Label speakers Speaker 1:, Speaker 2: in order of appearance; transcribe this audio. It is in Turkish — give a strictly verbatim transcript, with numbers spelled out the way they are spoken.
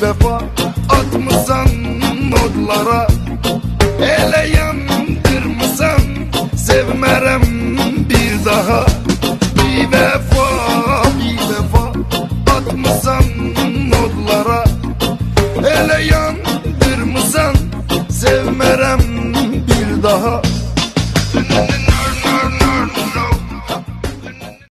Speaker 1: vefa atmısan nodlara. Hele yandırmısan sevmerem bir daha. Bir vefa, bir vefa atmısan nodlara. Hele yandırmısan sevmerem bir daha.